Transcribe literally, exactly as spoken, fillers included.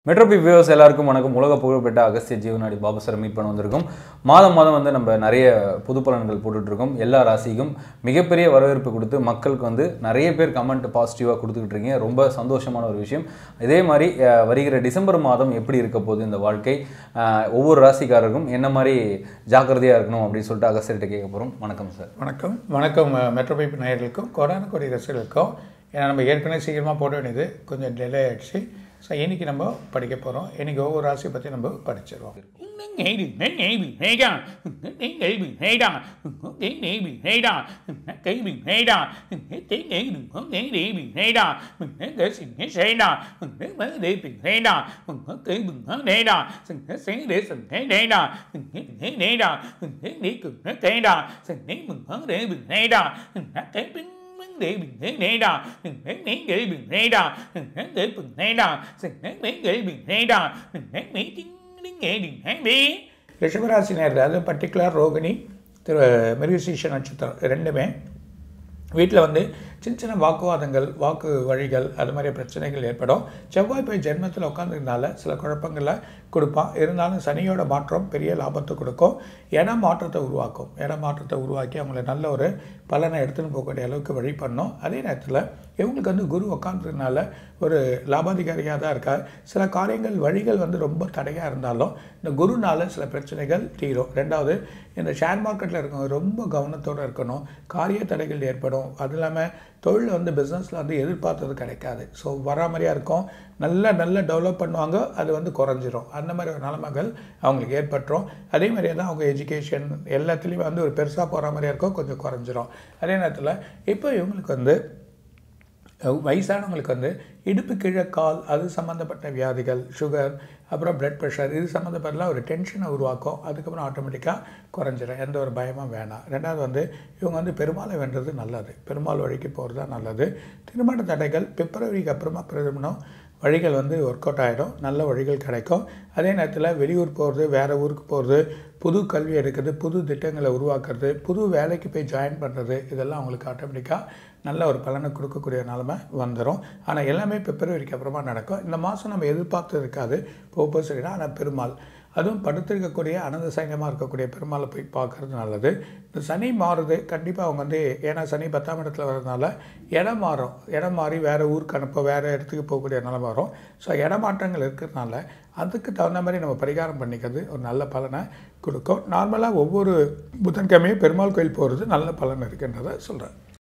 METROPEEP viewers எல்லாருக்கும் வணக்கம். உலக புகழ்பெற்ற அகஸ்திய ஜீவனாடி பாபு சார் மீட் பண்ண வந்திருக்கோம். மாதம் மாதம் வந்து நம்ம நிறைய புது பலன்கள் போட்டுட்டு இருக்கோம். எல்லா ராசிக்கும் மிகப்பெரிய வரவேற்பு கொடுத்து மக்களுக்கு வந்து நிறைய பேர் கமெண்ட் பாசிட்டிவா கொடுத்துக்கிட்டு இருக்கீங்க. ரொம்ப சந்தோஷமான ஒரு விஷயம். இதே மாதிரி வருகிற டிசம்பர் மாதம் எப்படி இருக்க போகுது இந்த வாழ்க்கை, ஒவ்வொரு ராசிக்காரருக்கும் என்ன மாதிரி ஜாக்கிரதையா இருக்கணும் அப்படின்னு சொல்லிட்டு அகஸ்தியர்கிட்ட கேட்க போறோம். வணக்கம் சார். வணக்கம் வணக்கம் METROPEEP நேயர்களுக்கும் கோடான கோடி ரசிகர்களுக்கும். ஏன்னா நம்ம ஏற்கனவே சீக்கிரமாக போட வேண்டியது கொஞ்சம் டிலே ஆகிடுச்சு. ஸோ இன்றைக்கி நம்ம படிக்க போகிறோம். இன்றைக்கி ஒவ்வொரு ராசியை பற்றி நம்ம படிச்சிருவோம். để bình thế này đó để để bình thế đó để bình thế đó để để bình thế đó để mấy tiếng nghe bình thế đi. ரிஷபராசி நேரத்தில் அது பர்டிகுலர் ரோகிணி திரு மிருகசீஷ நட்சத்திரம் ரெண்டுமே வீட்டில் வந்து சின்ன சின்ன வாக்குவாதங்கள் வாக்கு வழிகள் அது மாதிரி பிரச்சனைகள் ஏற்படும். செவ்வாய் போய் ஜென்மத்தில் உட்காந்துருந்தால சில குழப்பங்களை கொடுப்பான். இருந்தாலும் சனியோட மாற்றம் பெரிய லாபத்தை கொடுக்கும். இட மாற்றத்தை உருவாக்கும். இட மாற்றத்தை உருவாக்கி அவங்கள நல்ல ஒரு பலனை எடுத்துன்னு போகக்கூடிய அளவுக்கு வழி பண்ணும். அதே நேரத்தில் இவங்களுக்கு வந்து குரு உட்காந்துருந்தனால ஒரு லாபாதிகாரியாக தான் இருக்கார். சில காரியங்கள் வழிகள் வந்து ரொம்ப தடையாக இருந்தாலும் இந்த குருனால சில பிரச்சனைகள் தீரும். ரெண்டாவது, இந்த ஷேர் மார்க்கெட்டில் இருக்கவங்க ரொம்ப கவனத்தோடு இருக்கணும். காரிய தடைகள் ஏற்படும். அது இல்லாமல் தொழில் வந்து பிஸ்னஸில் வந்து எதிர்பார்த்தது கிடைக்காது. ஸோ வரா மாதிரியாக இருக்கும். நல்ல நல்ல டெவலப் பண்ணுவாங்க, அது வந்து குறைஞ்சிரும். அந்த மாதிரி ஒரு நிலைமைகள் அவங்களுக்கு ஏற்பட்டுரும். அதே மாதிரியே தான் அவங்க எஜுகேஷன் எல்லாத்துலேயுமே வந்து ஒரு பெருசாக போகிற மாதிரியாக இருக்கும், கொஞ்சம் குறைஞ்சிரும். அதே நேரத்தில் இப்போ இவங்களுக்கு வந்து வயசானவங்களுக்கு வந்து இடுப்பு கீழே கால் அது சம்மந்தப்பட்ட வியாதிகள், சுகர், அப்புறம் பிளட் ப்ரெஷர் இது சம்மந்தப்பட்டலாம் ஒரு டென்ஷனை உருவாக்கும். அதுக்கப்புறம் ஆட்டோமேட்டிக்காக குறைஞ்சிடும். எந்த ஒரு பயமும் வேணாம். ரெண்டாவது வந்து இவங்க வந்து பெருமாளை வென்றது நல்லது. பெருமாள் வழிக்கு போகிறது தான் நல்லது. திருமண தடைகள் பிப்ரவரிக்கு அப்புறமா திருமணம் வழிகள் வந்து ஒர்க் அவுட் ஆகிடும். நல்ல வழிகள் கிடைக்கும். அதே நேரத்தில் வெளியூர் போகிறது, வேறு ஊருக்கு போகிறது, புது கல்வி எடுக்கிறது, புது திட்டங்களை உருவாக்குறது, புது வேலைக்கு போய் ஜாயின் பண்ணுறது, இதெல்லாம் அவங்களுக்கு ஆட்டோமேட்டிக்காக நல்ல ஒரு பலனை கொடுக்கக்கூடிய நிலைமை வந்துடும். ஆனால் எல்லாமே பிப்ரவரிக்கு அப்புறமா நடக்கும். இந்த மாதம் நம்ம எதிர்பார்த்து இருக்காது போக சரினா. ஆனால் பெருமாள் அதுவும் படுத்திருக்கக்கூடிய அனந்த சைன்யமாக இருக்கக்கூடிய பெருமாளை போய் பார்க்குறது நல்லது. இந்த சனி மாறுது கண்டிப்பாக அவங்க வந்து, ஏன்னா சனி பத்தாம் இடத்துல வர்றதுனால இடம் மாறும். இடம் மாறி வேறு ஊருக்கு அனுப்ப வேறு இடத்துக்கு போகக்கூடிய நிலைமை வரும். ஸோ இடமாற்றங்கள் இருக்கிறதுனால அதுக்கு தகுந்த மாதிரி நம்ம பரிகாரம் பண்ணிக்கிறது ஒரு நல்ல பலனை கொடுக்கும். நார்மலாக ஒவ்வொரு புதன்கிழமையும் பெருமாள் கோயில் போகிறது நல்ல பலன் இருக்குன்றதை சொல்கிறேன்.